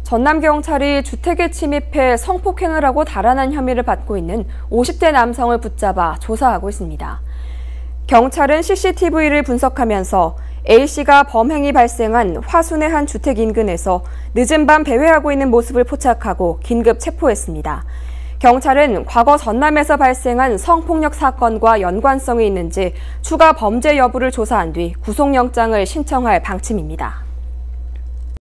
전남경찰이 주택에 침입해 성폭행을 하고 달아난 혐의를 받고 있는 50대 남성을 붙잡아 조사하고 있습니다. 경찰은 CCTV를 분석하면서 A씨가 범행이 발생한 화순의 한 주택 인근에서 늦은 밤 배회하고 있는 모습을 포착하고 긴급 체포했습니다. 경찰은 과거 전남에서 발생한 성폭력 사건과 연관성이 있는지 추가 범죄 여부를 조사한 뒤 구속영장을 신청할 방침입니다.